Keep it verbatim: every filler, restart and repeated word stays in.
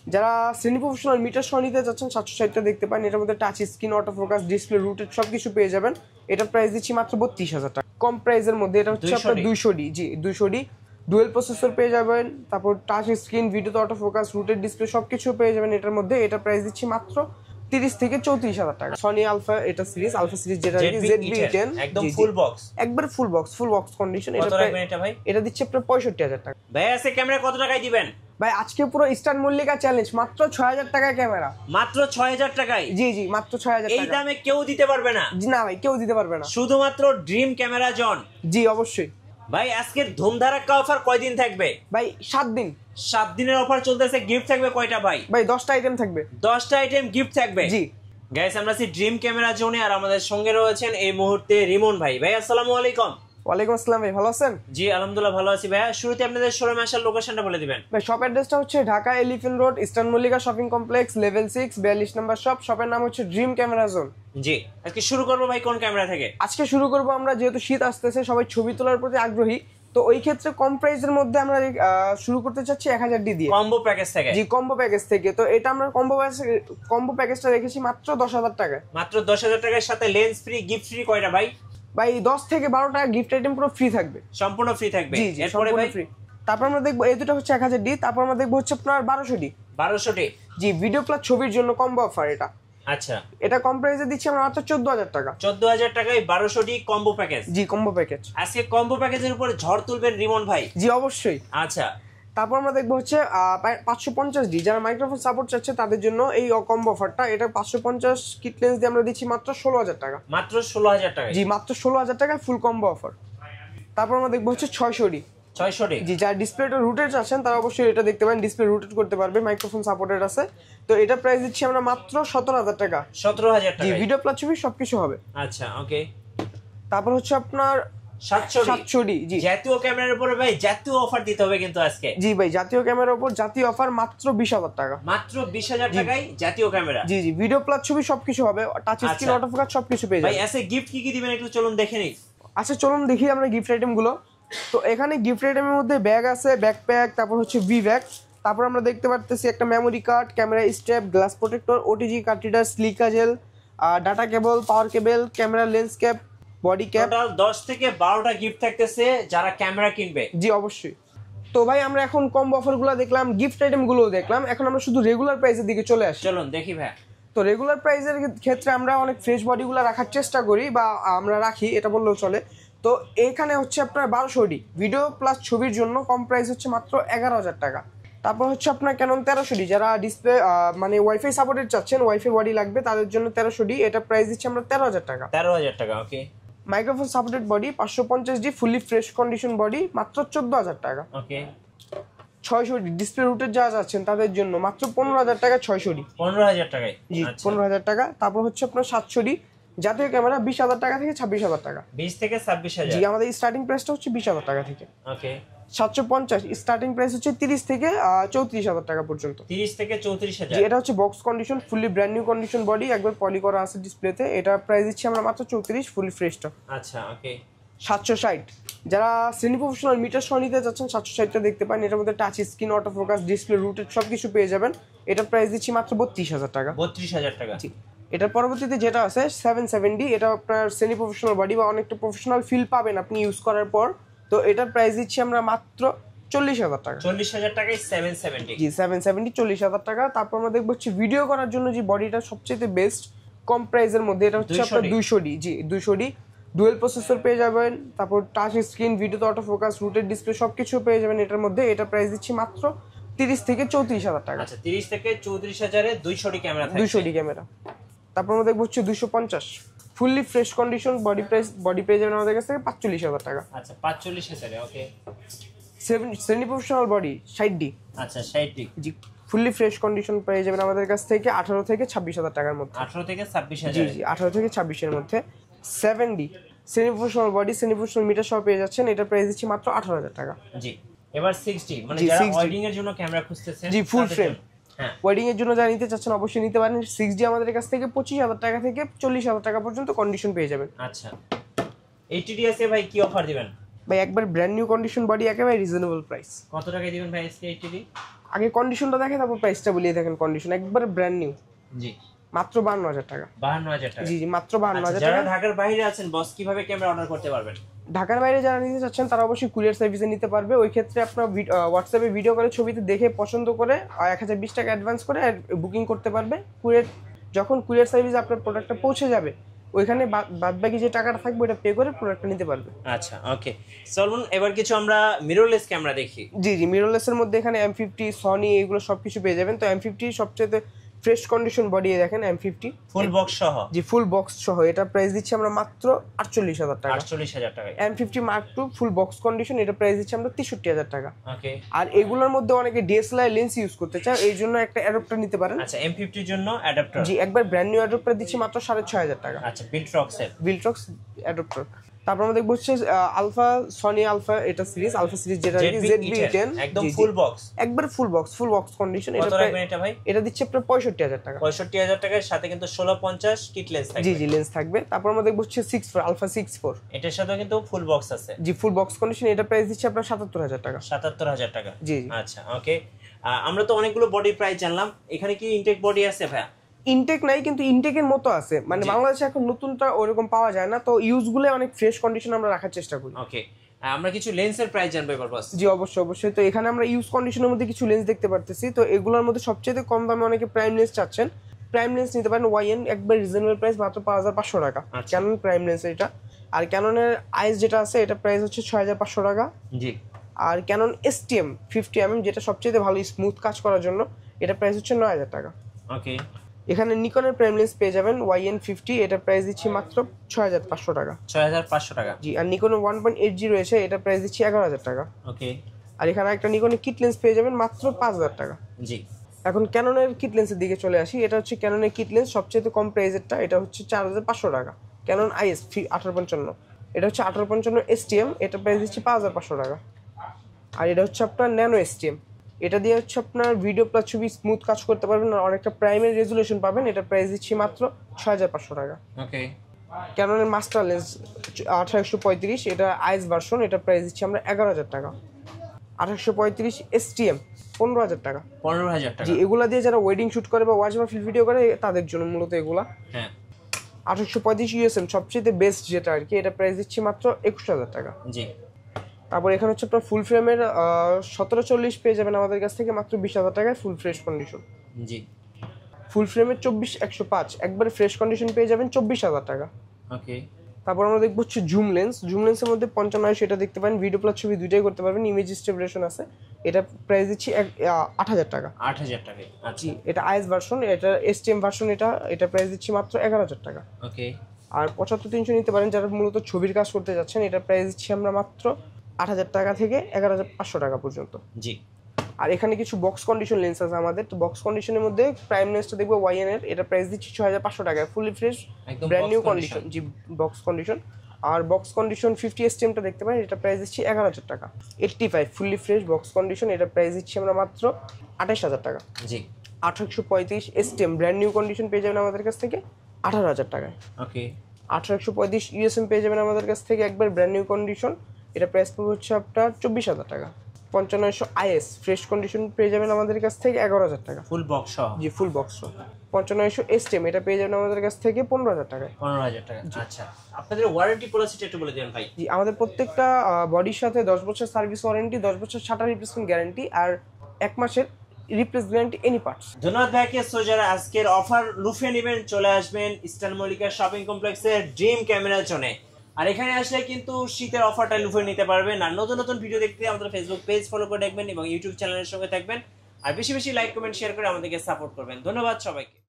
যারা semi professional meter সহ নিতে যাচ্ছেন সাতশো ষাটটা দেখতে পান, এটার মধ্যে touch screen, auto focus, display, rooted সবকিছু পেয়ে যাবেন। এটা প্রাইস দিচ্ছি মাত্র বত্রিশ হাজার টাকা কম প্রাইসের মধ্যে। এটা হচ্ছে আপনার দুইশো ডি, জি দুইশো ডি ডুয়েল প্রসেসর পেয়ে যাবেন, তারপর টাচ স্ক্রিন, ভিডিওতে অটো ফোকাস, রুটেড ডিসপ্লে সবকিছু পেয়ে যাবেন এটার মধ্যে। এটা প্রাইস দিচ্ছি মাত্র তিরিশ থেকে চৌত্রিশ হাজার টাকা। সনি আলফা এটা সিরিজ, আলফা সিরিজ যেটা জেড বি টেন একদম ফুল বক্স, একবার full box, full box condition. এটা রাখবেন এটা ভাই, এটা দিচ্ছে আপনার পঁয়ষট্টি হাজার টাকা। ভাই আজকে ক্যামেরা কত টাকায় দিবেন ভাই? আজকে পুরো স্টার মল্লিকা চ্যালেঞ্জ, মাত্র ছয় হাজার টাকায় ক্যামেরা, মাত্র ছয় হাজার টাকায়। জি জি মাত্র ছয় হাজার টাকা। এই দামে কেউ দিতে পারবে না। জি না ভাই, কেউ দিতে পারবে না, শুধুমাত্র ড্রিম ক্যামেরা জোন। জি অবশ্যই ভাই আজকের ধুমধারাক্কা অফার কয়দিন থাকবে ভাই? সাত দিন। সাত দিনের অফার চলতেছে। গিফট থাকবে কয়টা ভাই? ভাই দশটা আইটেম থাকবে। দশটা আইটেম গিফট থাকবে। জি গাইস আমরা আছি ড্রিম ক্যামেরা জোনে, আর আমাদের সঙ্গে রয়েছেন এই মুহূর্তে রিমন ভাই। ভাই আসসালামু আলাইকুম। ওয়ালাইকুম আসসালাম ভাই, ভালো আছেন? জি আলহামদুলিল্লাহ ভালো আছি। ভাই শুরুতে আপনাদের শোরুমে আসার লোকেশনটা বলে দিবেন। ভাই শপ অ্যাড্রেসটা হচ্ছে Dhaka elephant road, eastern Mallika shopping complex, level six, বিয়াল্লিশ নম্বর শপ। শপের নাম হচ্ছে ড্রিম ক্যামেরা জোন। জি আজকে শুরু করবো ভাই কোন ক্যামেরা থেকে? আজকে শুরু করব আমরা, যেহেতু শীত আসতেছে সবাই ছবি তোলার প্রতি আগ্রহী, তো ওই ক্ষেত্রে কম প্রাইসের মধ্যে আমরা শুরু করতে চাচ্ছি এক হাজার ডি দিয়ে, কম্বো প্যাকেজ থেকে। জি কম্বো প্যাকেজ থেকে। তো এটা আমরা কম্বো কম্বো প্যাকেজটা রেখেছি মাত্র দশ হাজার টাকায়। মাত্র দশ হাজার টাকার সাথে লেন্স ফ্রি, গিফট ফ্রি কয়টা ভাই? ভাই দশ থেকে বারো টাকা গিফট আইটেম পুরো ফ্রি থাকবে, সম্পূর্ণ ফ্রি থাকবে। জি জি সম্পূর্ণ ফ্রি। তারপর আমরা দেখবো এই দুটো হচ্ছে এক হাজার ডি, তারপর আমরা দেখবো হচ্ছে আপনার বারোশো ডি। বারোশো ডি জি ভিডিও প্লাস ছবির জন্য কম্বো অফার এটা। আচ্ছা এটা কম প্রাইসে দিচ্ছি আমরা মাত্র চোদ্দ হাজার টাকা। চোদ্দ হাজার টাকায় বারোশো ডি কম্বো প্যাকেজ। জি কম্বো প্যাকেজ। আজকে কম্বো প্যাকেজের উপরে ঝড় তুলবেন রিমন ভাই। জি অবশ্যই। আচ্ছা তারপর আমরা দেখবো হচ্ছে পাঁচশো পঞ্চাশ ডি, যারা মাইক্রোফোন সাপোর্ট চাচ্ছে তাদের জন্য এই কম্বো অফারটা। এটা পাঁচশো পঞ্চাশ কিট লেন্স দিয়ে আমরা দিচ্ছি মাত্র ষোলো হাজার টাকা। মাত্র ষোলো হাজার টাকা। জি মাত্র ষোলো হাজার টাকায় ফুল কম্বো অফার। তারপর আমরা দেখবো হচ্ছে ছয়শো ডি। ছয়শো ডি জি যারা ডিসপ্লেটা রুটেড আছেন তারা অবশ্যই এটা দেখতে পারেন, ডিসপ্লে রুটেড করতে পারবে, মাইক্রোফোন সাপোর্টেড আছে। তো এটা প্রাইস দিচ্ছি আমরা মাত্র সতেরো হাজার টাকা। সতেরো হাজার টাকা। জি ভিডিও প্লাস ছবি সবকিছু হবে। আচ্ছা ওকে। তারপর হচ্ছে আপনার সাতশো ডি। জি জাতীয় ক্যামেরার উপরে ভাই জাতীয় অফার দিতে হবে কিন্তু আজকে। জি ভাই জাতীয় ক্যামেরার উপর জাতীয় অফার মাত্র বিশ হাজার টাকা। মাত্র বিশ হাজার টাকায় জাতীয় ক্যামেরা। জি জি ভিডিও প্লাস ছবি সবকিছু হবে, টাচ স্ক্রিন, অটো ফোকাস সবকিছু পেয়ে যাবেন। ভাই এসে গিফট কি কি দিবেন একটু চলুন দেখে নিই। আচ্ছা চলুন দেখি আমরা গিফট আইটেম গুলো। তো এখানে গিফট আইটেমের মধ্যে ব্যাগ আছে, ব্যাকপ্যাক, তারপর হচ্ছে ভি ব্যাগ, তারপর আমরা দেখতে পারতেছি একটা memory card, camera strap, glass protector, OTG card reader, silica gel, data cable, power cable, camera lens cap, body cap. Total দশ থেকে বারোটা গিফট থাকতেছে যারা ক্যামেরা কিনবে। জি অবশ্যই। তো ভাই আমরা এখন কম্বো অফারগুলো দেখলাম, গিফট আইটেমগুলোও দেখলাম, এখন আমরা শুধু রেগুলার প্রাইসের দিকে চলে আসি। চলুন দেখি ভাই। তো রেগুলার প্রাইসের ক্ষেত্রে আমরা অনেক ফ্রেশ বডিগুলো রাখার চেষ্টা করি, বা আমরা রাখি এটা বললেও চলে। তো এখানে হচ্ছে আপনার বারোশো ডি ভিডিও প্লাস ছবির জন্য কম প্রাইস হচ্ছে মাত্র এগারো হাজার টাকা। তারপর হচ্ছে আপনার ক্যানন তেরোশো ডি, যারা ডিসপ্লে মানে ওয়াইফাই সাপোর্টেড চাচ্ছেন, ওয়াইফাই বডি লাগবে তাদের জন্য তেরোশো ডি, এটা প্রাইস দিচ্ছি আমরা তেরো হাজার টাকা। তেরো হাজার টাকা ওকে। মাইক্রোফোন সাপোর্টেড বডি পাঁচশো পঞ্চাশ D fully fresh condition body মাত্র চোদ্দ হাজার টাকা ওকে। ছয়শো ডি ডিসপ্লে রুটের যারা যাচ্ছেন তাদের জন্য মাত্র পনেরো হাজার টাকা ছয়শো ডি। পনেরো হাজার টাকায়। জি পনেরো হাজার টাকা। তারপর হচ্ছে আপনার সাতশো ডি জাতীয় ক্যামেরা বিশ হাজার টাকা থেকে ছাব্বিশ হাজার টাকা। বিশ থেকে ছাব্বিশ হাজার। জি আমাদের স্টার্টিং প্রাইসটা হচ্ছে বিশ হাজার টাকা থেকে। ওকে। সাতশো পঞ্চাশ স্টার্টিং প্রাইস হচ্ছে তিরিশ থেকে চৌত্রিশ হাজার টাকা পর্যন্ত। তিরিশ থেকে চৌত্রিশ হাজার। এটা হচ্ছে box condition, fully brand new condition body, একবার পলি করা আছে ডিসপ্লেতে। এটা প্রাইস দিচ্ছি আমরা মাত্র চৌত্রিশ, ফুলি ফ্রেশটা। আচ্ছা ওকে। সাতশো ষাট, যারা সেমি প্রফেশনাল মিটার সহ নিতে যাচ্ছেন সাতশো ষাটটা দেখতে পান, এটার মধ্যে touch screen, auto focus, display, rooted সবকিছু পেয়ে যাবেন। এটা প্রাইস দিচ্ছি মাত্র বত্রিশ হাজার টাকা। বত্রিশ হাজার টাকা। জি এটার পরবর্তীতে যেটা আছে সেভেন সেভেন্টি, এটা আপনার সেমি প্রফেশনাল বডি বা অনেকটা প্রফেশনাল ফিল পাবেন আপনি ইউজ করার পর। তো এটার প্রাইস দিচ্ছি আমরা মাত্র চল্লিশ হাজার টাকা। চল্লিশ হাজার টাকায় সেভেন সেভেন্টি। জি সেভেন সেভেন্টি চল্লিশ হাজার টাকা। তারপর আমরা দেখবো হচ্ছে ভিডিও করার জন্য যে বডিটা সবচেয়ে বেস্ট কম প্রাইসের মধ্যে, এটা হচ্ছে আপনার দুইশো ডি। জি দুইশো ডি ডুয়েল প্রসেসর পেয়ে যাবেন, তারপর টাচ স্ক্রিন, ভিডিওতে অটো ফোকাস, রুটেড ডিসপ্লে সবকিছু পেয়ে যাবেন এটার মধ্যে। এটা প্রাইস দিচ্ছি মাত্র তিরিশ থেকে চৌত্রিশ হাজার টাকা। আচ্ছা তিরিশ থেকে চৌত্রিশ হাজারে দুইশো ডি ক্যামেরা থাকবে। দুইশো ডি ক্যামেরা। তারপর আমরা দেখবো হচ্ছে দুইশো পঞ্চাশ fully fresh condition body, price body পেয়ে যাবেন আমাদের কাছ থেকে পাঁচচল্লিশ হাজার টাকা। আচ্ছা পাঁচচল্লিশ হাজারে ওকে। সেমি প্রফেশনাল বডি ষাট ডি। আচ্ছা ষাট ডি। জি ফুললি ফ্রেশ কন্ডিশন পেয়ে যাবেন আমাদের কাছ থেকে আঠারো থেকে ছাব্বিশ হাজার টাকার মধ্যে। আঠারো থেকে ছাব্বিশ হাজার। জি জি আঠারো থেকে ছাব্বিশের মধ্যে। Seven D semi professional body, semi professional meter সহ পেয়ে যাচ্ছেন, এটা প্রাইস দিচ্ছি মাত্র আঠারো হাজার টাকা। জি এবার সিক্সটি, মানে যারা ওয়েডিং এর জন্য ক্যামেরা খুঁজতেছেন, জি ফুল ফ্রেম হ্যাঁ ওয়েডিং এর জন্য যারা নিতে চাচ্ছেন অবশ্যই নিতে পারেন। সিক্স ডি আমাদের কাছ থেকে পঁচিশ হাজার টাকা থেকে চল্লিশ হাজার টাকা পর্যন্ত কন্ডিশন পেয়ে যাবেন। আচ্ছা এইচডি এ ভাই কি অফার দিবেন? ভাই একবার ব্র্যান্ড নিউ কন্ডিশন বডি, একেবারে রিজনেবল প্রাইস। কত টাকায় দিবেন ভাই আজকে এইচডি? আগে কন্ডিশনটা দেখেন, তারপর প্রাইসটা বলিয়ে দেখেন। কন্ডিশন একবারে ব্র্যান্ড নিউ, জি মাত্র বাহান্ন হাজার টাকা। বাহান্ন হাজার টাকা, জি জি মাত্র বাহান্ন হাজার যারা টাকা। ঢাকার বাইরে আছেন বস কিভাবে ক্যামেরা অর্ডার করতে পারবেন? ঢাকার বাইরে যারা নিতে চাচ্ছেন তারা অবশ্যই কুরিয়ার সার্ভিসে নিতে পারবে। ওই ক্ষেত্রে আপনার হোয়াটসঅ্যাপে ভিডিও করে ছবিতে দেখে পছন্দ করে এক হাজার বিশ টাকা অ্যাডভান্স করে বুকিং করতে পারবে। কুরিয়ার যখন কুরিয়ার সার্ভিসে আপনার প্রোডাক্টটা পৌঁছে যাবে, ওইখানে বাদ বাকি যে টাকাটা থাকবে ওটা পে করে প্রোডাক্টটা নিতে পারবে। আচ্ছা ওকে, চলুন এবার কিছু আমরা মিররলেস ক্যামেরা দেখি। জি জি মিররলেসের মধ্যে এখানে এম ফিফটি, সনি এগুলো সব কিছু পেয়ে যাবেন। তো এম ফিফটি সবচেয়ে ফ্রেশ কন্ডিশন বডি দেখেন, এম ফিফটি ফুল বক্স সহ। জি ফুল বক্স সহ। এটা প্রাইস দিচ্ছি আমরা মাত্র আটচল্লিশ হাজার টাকা। আটচল্লিশ হাজার টাকা। M fifty mark two full box condition, এটা প্রাইস দিচ্ছি আমরা তেষট্টি হাজার টাকা। ওকে, আর এগুলোর মধ্যে অনেকে ডিএসএলআর লেন্স ইউজ করতে চায়, এই জন্য একটা অ্যাডাপ্টার নিতে পারেন। আচ্ছা, এম ফিফটি এর জন্য অ্যাডাপ্টার। জি একবার ব্র্যান্ড নিউ অ্যাডাপ্টার দিচ্ছি মাত্র সাড়ে ছয় হাজার টাকা। আচ্ছা, বিল্ট্রক্স এর বিল্ট্রক্স অ্যাডাপ্টার। তারপর আমরা দেখবো হচ্ছে আলফা, সনি আলফা এটা সিরিজ, আলফা সিরিজ যেটা জেড বি টেন, একদম ফুল বক্স, একবার full box, full box condition. এটা রাখবেন এটা ভাই? এটা দিচ্ছে আপনার পঁয়ষট্টি হাজার টাকা। পঁয়ষট্টি হাজার টাকার সাথে কিন্তু ষোলো পঞ্চাশ কিট লেন্স থাকবে। জি জি লেন্স থাকবে। তারপর আমরা দেখবো হচ্ছে six four, alpha six four, এটার সাথে কিন্তু ফুল বক্স আছে। জি ফুল বক্স কন্ডিশন, এটা প্রাইস দিচ্ছে আপনার সাতাত্তর হাজার টাকা। সাতাত্তর হাজার টাকা, জি। আচ্ছা ওকে, আমরা তো অনেকগুলো বডি প্রাইস জানলাম, এখানে কি ইনটেক বডি আছে ভাই? ইনটেক নাই, কিন্তু ইনটেকের মতো আছে, মানে বাংলাদেশে এখন নতুনটা ওরকম পাওয়া যায় না, তো ইউজগুলো অনেক ফ্রেশ কন্ডিশন আমরা রাখার চেষ্টা করি। ওকে, আমরা কিছু লেন্সের প্রাইস জানবো এবার বস। জি অবশ্যই অবশ্যই। তো এখানে আমরা ইউজ কন্ডিশনের মধ্যে কিছু লেন্স দেখতে পারতেছি। তো এগুলোর মধ্যে সবচেয়ে কম দামে অনেকে প্রাইম লেন্স চাচ্ছেন, প্রাইম লেন্স নিতে পারেন ওয়াইএন, একবার রিজনেবল প্রাইস মাত্র পাঁচ হাজার পাঁচশো টাকা। ক্যানন প্রাইম লেন্স এটা। আর ক্যাননের আইস যেটা আছে এটা প্রাইস হচ্ছে ছয় হাজার পাঁচশো টাকা। জি। আর ক্যানন এসটিএম ফিফটি এমএম যেটা সবচেয়ে ভালো স্মুথ কাজ করার জন্য, এটা প্রাইস হচ্ছে নয় হাজার টাকা। ওকে, এখানে নিকনের প্রাইম লেন্স পেয়ে যাবেন ওয়াইএন ফিফটি, এটা প্রাইস দিচ্ছি মাত্র ছয় হাজার পাঁচশো টাকা। ছয় হাজার পাঁচশো টাকা। জি। আর নিকনের ওয়ান পয়েন্ট এইট জি রয়েছে, এটা প্রাইস দিচ্ছি এগারো হাজার টাকা। ওকে। আর এখানে একটা নিকনের কিট লেন্স পেয়ে যাবেন মাত্র পাঁচ হাজার টাকা। জি। এখন ক্যাননের কিট লেন্সের দিকে চলে আসি। এটা হচ্ছে ক্যাননের কিট লেন্স, সবচেয়ে কম প্রাইসেরটা, এটা হচ্ছে চার হাজার পাঁচশো টাকা। ক্যানন আইএস আঠারো পঞ্চান্ন, এটা হচ্ছে আঠারো পঞ্চান্ন এসটিএম, এটা প্রাইস দিচ্ছি পাঁচ হাজার পাঁচশো টাকা। আর এটা হচ্ছে আপনার ন্যানো এসটিএম, এটা দিয়ে হচ্ছে আপনার ভিডিও প্লাস ছবি স্মুথ কাজ করতে পারবেন আর অনেকটা প্রাইমারি রেজুলেশন পাবেন, এটা প্রাইস দিচ্ছি মাত্র ছয় হাজার পাঁচশো টাকা। ওকে। ক্যাননের মাস্টার লেন্স আঠারোশো পঁয়ত্রিশ, এটা আইএস ভার্সন, এটা প্রাইস দিচ্ছি আমরা এগারো হাজার টাকা। আঠারোশো পঁয়ত্রিশ এসটিএম পনেরো হাজার টাকা। পনেরো হাজার টাকা। জি, এগুলা দিয়ে যারা ওয়েডিং শুট করে বা ওয়াচ মাহফিল ভিডিও করে তাদের জন্য মূলত এগুলা। হ্যাঁ। আঠারোশো পঁয়ত্রিশ ইউএসএম সবচেয়ে বেস্ট যেটা আর কি, এটা প্রাইস দিচ্ছি মাত্র একুশ হাজার টাকা। জি। তারপর এখানে হচ্ছে আপনার ফুল ফ্রেমের সতেরো চল্লিশ পেয়ে যাবেন আমাদের কাছ থেকে মাত্র বিশ হাজার টাকায় ফুল ফ্রেশ কন্ডিশন। জি। ফুল ফ্রেমের চব্বিশ একশো পাঁচ একবারে ফ্রেশ কন্ডিশন পেয়ে যাবেন চব্বিশ হাজার টাকা। ওকে। তারপর আমরা দেখবো হচ্ছে জুম লেন্স, জুম লেন্সের মধ্যে পঞ্চান্ন সেটা দেখতে পারেন, ভিডিও প্লাস ছবি দুইটাই করতে পারবেন, ইমেজ স্টেবিলাইজেশন আছে, এটা প্রাইস দিচ্ছি আট হাজার টাকা। আট হাজার টাকা। জি, এটা আইএস ভার্সন, এটা এসটিএম ভার্সন, এটা এটা প্রাইস দিচ্ছি মাত্র এগারো হাজার টাকা। ওকে। আর পঁচাত্তর তিনশো নিতে পারেন যারা মূলত ছবির কাজ করতে যাচ্ছেন, এটা প্রাইস দিচ্ছি আমরা মাত্র আট হাজার টাকা থেকে এগারো হাজার পাঁচশো টাকা পর্যন্ত। জি। আর এখানে কিছু বক্স কন্ডিশন লেন্স আছে আমাদের, তো বক্স কন্ডিশনের মধ্যে প্রাইম লেন্সটা দেখবো ওয়াইএন এর, এটা প্রাইস দিচ্ছি ছয় হাজার পাঁচশো টাকা, fully fresh brand new condition. জি বক্স কন্ডিশন। আর বক্স কন্ডিশন ফিফটি এসটিএমটা দেখতে পারেন, এটা প্রাইস দিচ্ছি এগারো হাজার টাকা। Eighty five fully fresh box condition, এটা প্রাইস দিচ্ছি আমরা মাত্র আঠাশ হাজার টাকা। জি। আঠারোশো পঁয়ত্রিশ এসটিএম ব্র্যান্ড নিউ কন্ডিশন পেয়ে যাবেন আমাদের কাছ থেকে আঠারো হাজার টাকায়। ওকে। আঠারোশো পঁয়ত্রিশ ইউএসএম পেয়ে যাবেন আমাদের কাছ থেকে একবার ব্র্যান্ড নিউ কন্ডিশন, এটা প্রাইস পড়বে হচ্ছে আপনার চব্বিশ হাজার টাকা। পঞ্চান্নশো আইএস ফ্রেশ কন্ডিশন পেয়ে যাবেন আমাদের কাছ থেকে এগারো হাজার টাকা। ফুল বক্স সহ। জি ফুল বক্স সহ। পঞ্চান্নশো এসটিএম এটা পেয়ে যাবেন আমাদের কাছ থেকে পনেরো হাজার টাকায়। পনেরো হাজার টাকা। আচ্ছা, আপনাদের ওয়ারেন্টি পলিসিটা একটু বলে দেন ভাই। জি, আমাদের প্রত্যেকটা বডির সাথে দশ বছর সার্ভিস ওয়ারেন্টি, দশ বছর শাটার রিপ্লেসমেন্ট গ্যারান্টি আর এক মাসের রিপ্লেস গ্যারান্টি এনি পার্টস। ধন্যবাদ ভাইকে। সো যারা আজকের অফার লুফে নেবেন চলে আসবেন ইস্টার্ন মল্লিকা শপিং কমপ্লেক্সের ড্রিম ক্যামেরার জন্য। আর এখানে আসলে কিন্তু শীতের অফারটা লুফে নিতে পারবেন। আর নতুন নতুন ভিডিও দেখতে আমাদের ফেসবুক পেজ ফলো করে দেখবেন এবং ইউটিউব চ্যানেলের সঙ্গে থাকবেন। আর বেশি বেশি লাইক কমেন্ট শেয়ার করে আমাদেরকে সাপোর্ট করবেন। ধন্যবাদ সবাইকে।